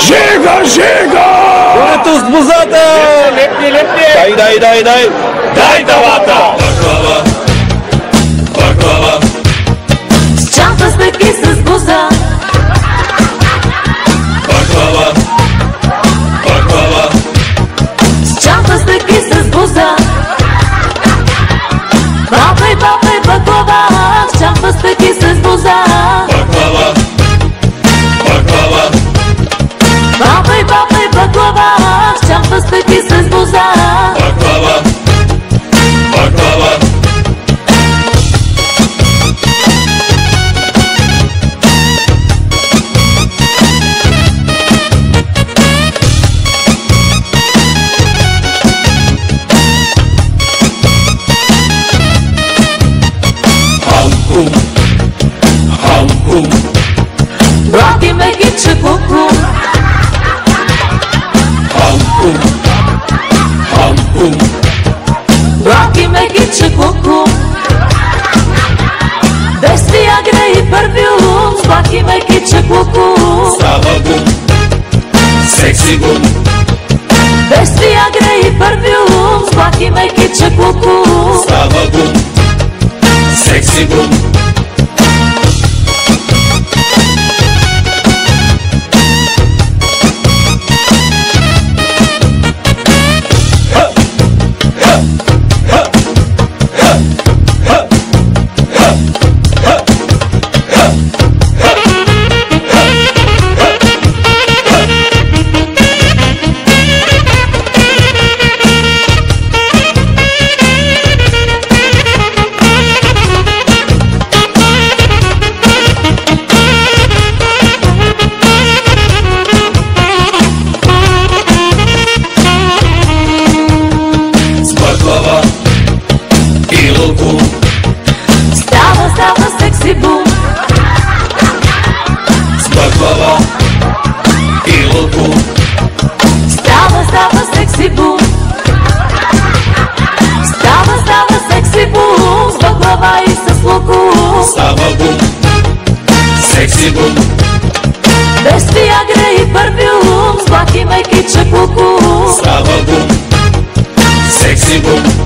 Жига, жига! Колето с бозата! Лепни, лепни! Дай! Дай талата! Баклава, баклава, С чанта стъки с боза. баклава, баклава, С чанта стъки с боза. Бабай, баклава. С чанта стъки с боза. баклава, баклава, Бабай, баклава. С чанта стъки с боза. баклава, баклава. Хам-хум, хам-хум, Брати ме гича куку. хам-хум, хам-хум, Брати ме гича куку. Без виагра и парфюм. С баки ме гича куку. става бум, секси бум, Без виагра и парфюм. С баки ме гича куку. става бум, секси бум. Баклава и лукум, Става секси бум. с баклава и лукум, Става секси бум. Става секси бум. С баклава и с лукум. става бум, секси бум, Без виагра и парфюм. С баки ме гича куку. става бум, секси бум.